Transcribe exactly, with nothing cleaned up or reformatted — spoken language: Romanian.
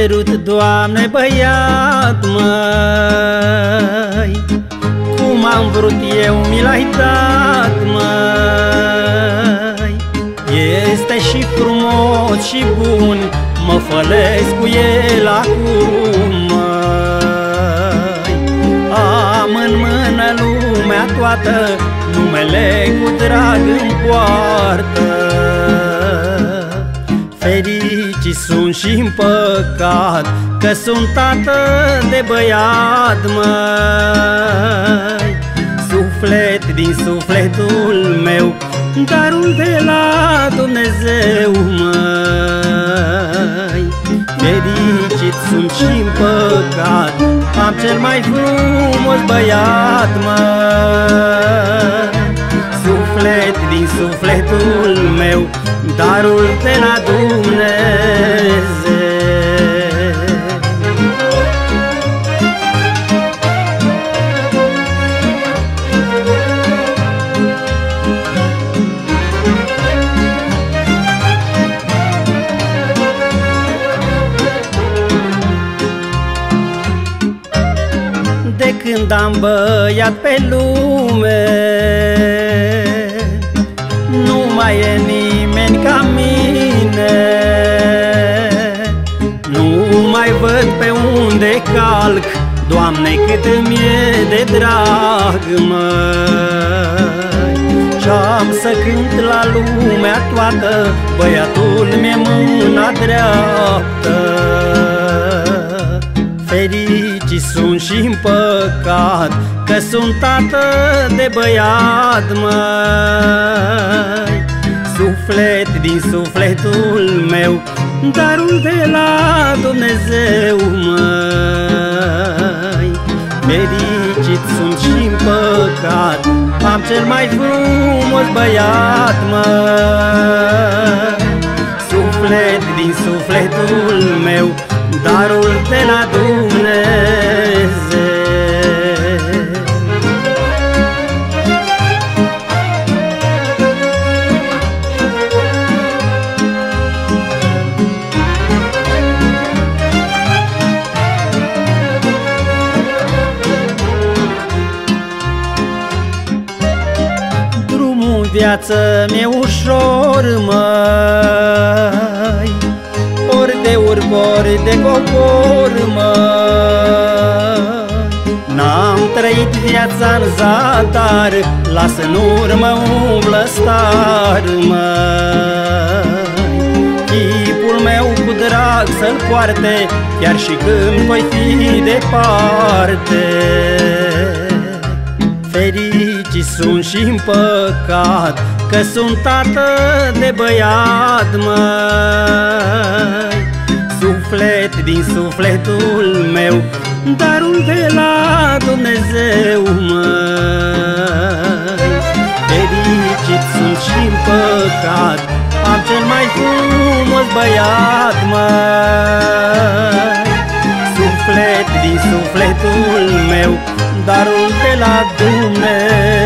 cerut, Doamne, băiat, măi, cum am vrut eu, mi l-ai dat, măi. Este și frumos și bun, mă fălesc cu el acum, măi. Am în mână lumea toată, numele cu drag îmi poartă. Fericit sunt și-n păcat că sunt tată de băiat, măi. Suflet din sufletul meu, darul de la Dumnezeu, măi. Fericit sunt și-n păcat, am cel mai frumos băiat, măi. Suflet din sufletul meu, darul de la Dumnezeu. De când am băiat pe lume, nu mai e nimeni ca mine. Nu mai văd pe unde calc, Doamne, cât îmi e de drag, măi. Și-am să cânt la lumea toată, băiatul mi-e mâna dreaptă. Fericit sunt și-n păcat că sunt tată de băiat, măi. Suflet din sufletul meu, darul de la Dumnezeu, măi. Fericit sunt și-n păcat, am cel mai frumos băiat, măi. Suflet din sufletul meu, darul de la Dumnezeu. Drumul viață mi-e ușor, măi, ori de urc, ori de cobor, măi. N-am trăit viața în zadar, las în urmă un blăstar, măi. Chipul meu cu drag să-l poarte, chiar și când voi fi departe. Fericit sunt și-n păcat că sunt tată de băiat, măi. Suflet din sufletul meu, darul de la Dumnezeu, măi. Fericit sunt și-n păcat, am cel mai frumos băiat, măi. Suflet din sufletul meu, darul de la Dumnezeu.